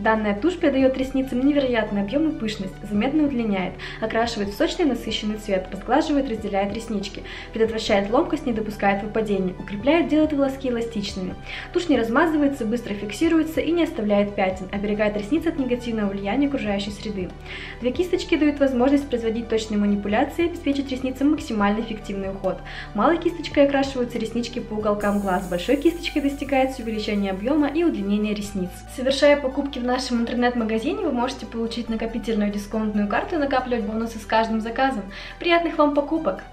Данная тушь придает ресницам невероятный объем и пышность, заметно удлиняет, окрашивает в сочный насыщенный цвет, разглаживает, разделяет реснички, предотвращает ломкость, не допускает выпадения, укрепляет, делает волоски эластичными. Тушь не размазывается, быстро фиксируется и не оставляет пятен, оберегает ресницы от негативного влияния окружающей среды. Две кисточки дают возможность производить точные манипуляции и обеспечить ресницам максимально эффективный уход. Малой кисточкой окрашиваются реснички по уголкам глаз, большой кисточкой достигается увеличение объема и удлинение ресниц. Совершая покупки в нашем интернет-магазине, вы можете получить накопительную дисконтную карту и накапливать бонусы с каждым заказом. Приятных вам покупок!